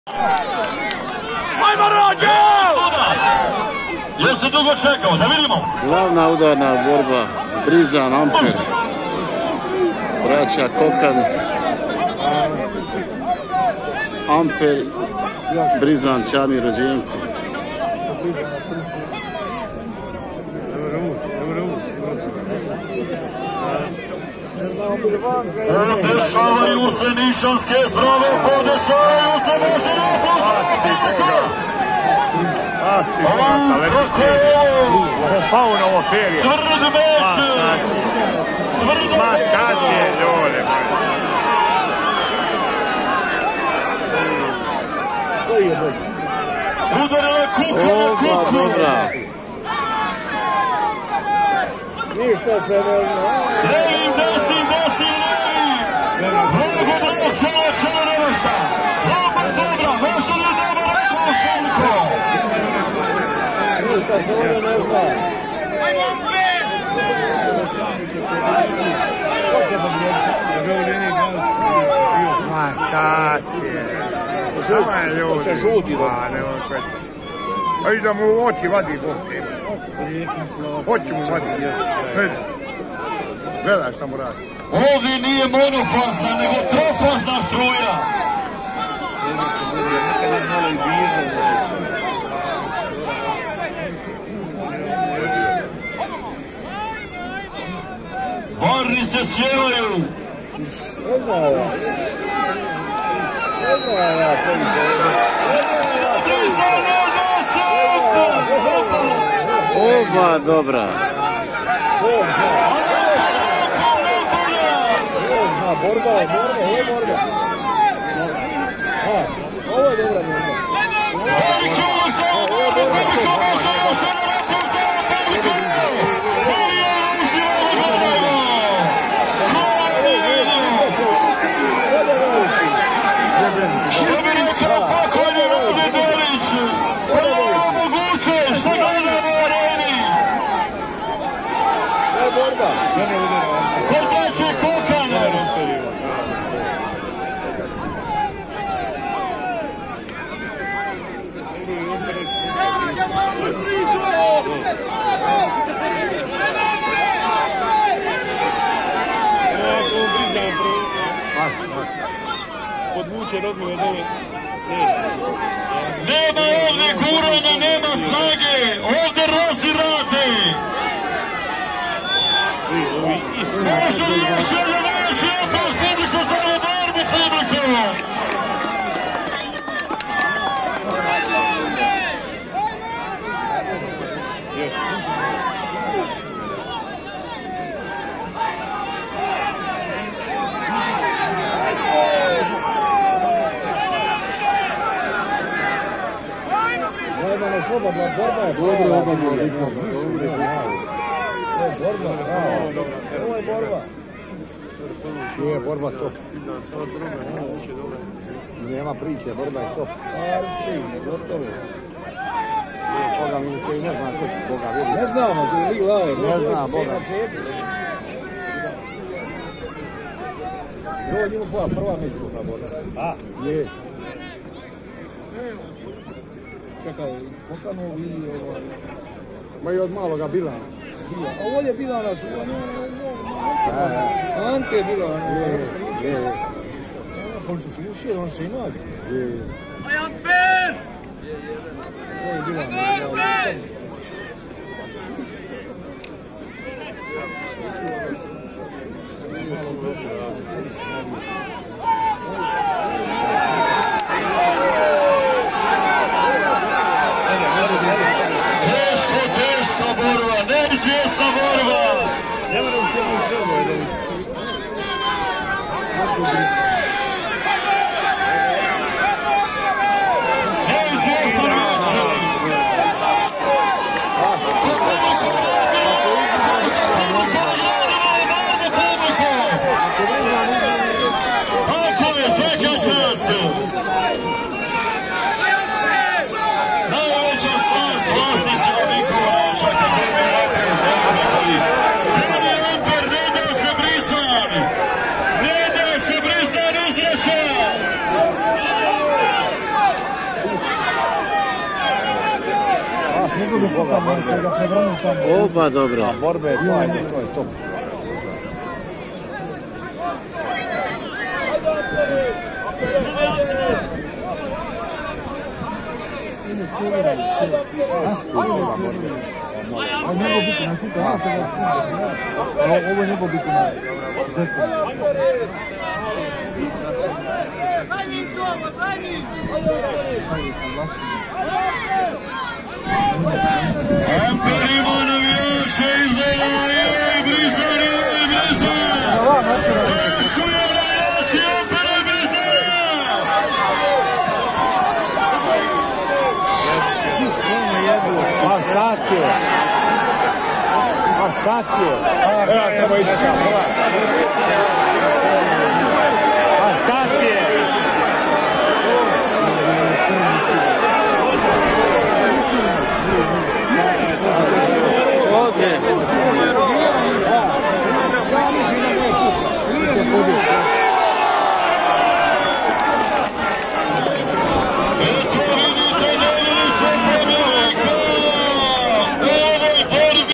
Ajmo rođe! Jesi dugo čekao, da vidimo. Glavna udarna borba, Brizan, Amper, braća Kokan, Amper, Brizan, Čani, Rođenko. Dešavaju se nišanske zdrave, podešavaju se Boži napust. Kako je ovo? Pauno ovo perje. Tvrd meč. Tvrd meč. Ma kad je dole. Udarila kuka na kuku. Ništa se ne zna. Levim, desnim, levim. Mnogo bravo, čelo nema šta. Loba dobra, vaša li dobra rekao Stanko. Ništa se ovdje ne zna. Ajmo opet! Ma kad je. Sama je ljudi. Se žuti da. A i da mu u oči vadi Bosnia. Oči mu vadi. Gledaj šta mu radi. Ovi nije monofazna, nego trofazna struja. Varnice sjevaju. Oba dobra. Borba, ovo je borba. Ovo je dobra borba. Što bi rekao pokojni Rudi Delić? Pa je ovo moguće, što gledamo u areni? Ovo je borba. Kod daće Kokan. Podvuče rozmove od ove. Nema ovdje guranja, nema snage. Ovdje razirate. Može još jedan neće opet publiku za ovu borbu publiku. Borba je borba. Ovo je borba. Nije borba top. Nema priče, borba je top. Arci, gotovo. Koga mi se i ne zna koga vidi. Ne znamo, tu je glave. Ne zna, Boga. Ovo je njima prva međusobna borba. A, je. Čekaj, Kokanovi ili ovaj... Ma i od maloga Bilana. A ovo je Bilana, Ante je Bilana. Je. On se slišio, on se i nađe. Je. Ajan Per! Ovo je Bilana. Teška borba, neizvjesna borba. Neizvjesna borba. Opa, dobro. Borbe je to, ajde, to je to. Ovo je nego biti na zeku. Amper ima navijače izgleda i Brizan, i Brizan. Čujem navijači Ampera i Brizana. A šta ti je? A šta ti je? Treba ići sam, A šta ti je? Ovdje.